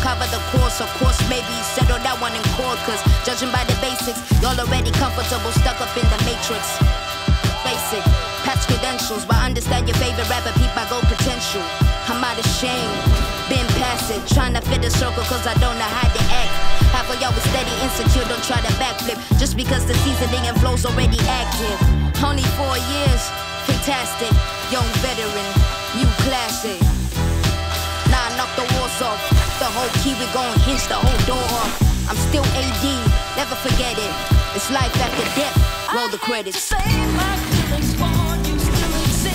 cover the course. Of course, maybe settle that one in court. Cause judging by the basics, y'all already comfortable, stuck up in the matrix. Basic, patch credentials, but understand your favorite rapper, peep my gold potential. I'm out of shame, been past it, trying to fit a circle cause I don't know how to act. Half of y'all was steady insecure, don't try to backflip, just because the seasoning and flow's already active. Only 4 years, fantastic, young veteran, new classic. Now I knock the walls off, the whole key, we gon' hinge the whole door off. I'm still AD, never forget it, it's life after death, roll the credits. Say my feelings for you still exist.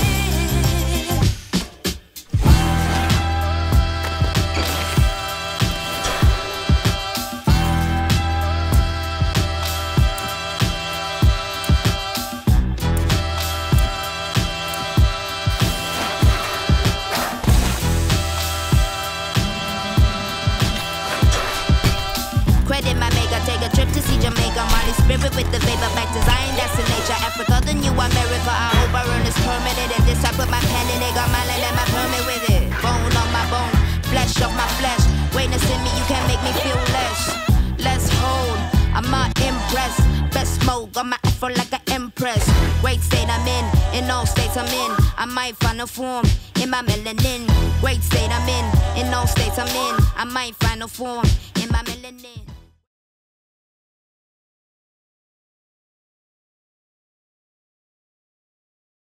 Credit my maker, take a trip to see Jamaica. Molly spirit with the vapor, back design, that's in nature. Africa, the new America, I hope I earn this permanent. And this I put my pen in it, got my land and my permit with it. Bone on my bone, flesh off my flesh. Greatness in me, you can't make me feel less. Let's hold, I'm not impressed. Best mode, got my afro like an empress. Great state I'm in all states I'm in. I might find a form in my melanin. Great state I'm in all states I'm in. I might find a form in my melanin.